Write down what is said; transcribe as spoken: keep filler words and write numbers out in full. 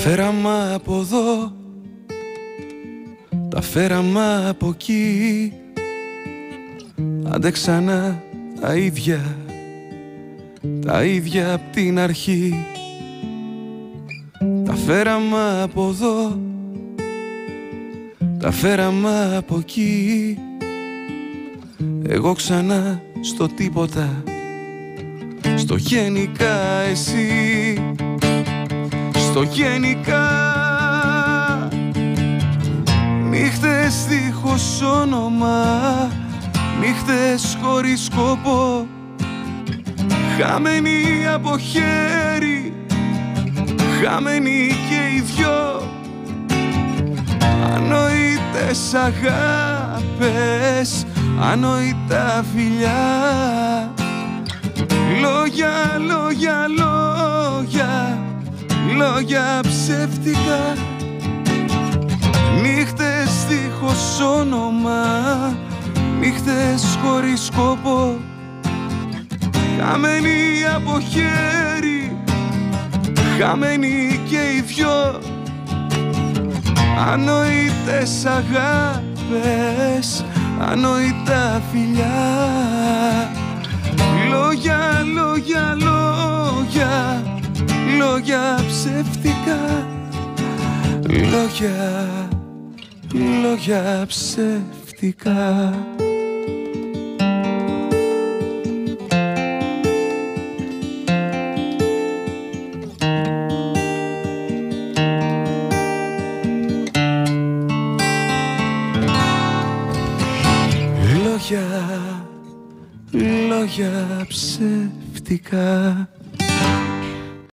φέραμε από εδώ, τα φέραμε από εκεί. Άντε ξανά τα ίδια, τα ίδια απ' την αρχή. Τα φέραμε από εδώ, τα φέραμε από εκεί. Εγώ ξανά στο τίποτα, στο γενικά εσύ, στο γενικά. Νύχτες δίχως όνομα, νύχτες χωρίς σκοπό, χαμένοι από χέρι, χαμένοι και οι δυο. Ανόητες αγάπες, ανόητα φιλιά. Λόγια, λόγια, λόγια, λόγια ψεύτικα. Νύχτες δίχως όνομα, νύχτες χωρίς σκοπό, χαμένοι από χέρι, χαμένοι και οι δυο. Ανόητες αγάπες, ανόητα φιλιά. Λόγια, λόγια, λόγια, λόγια ψεύτικα. Λόγια, λόγια ψεύτικα. Λόγια, λόγια ψεύτικα.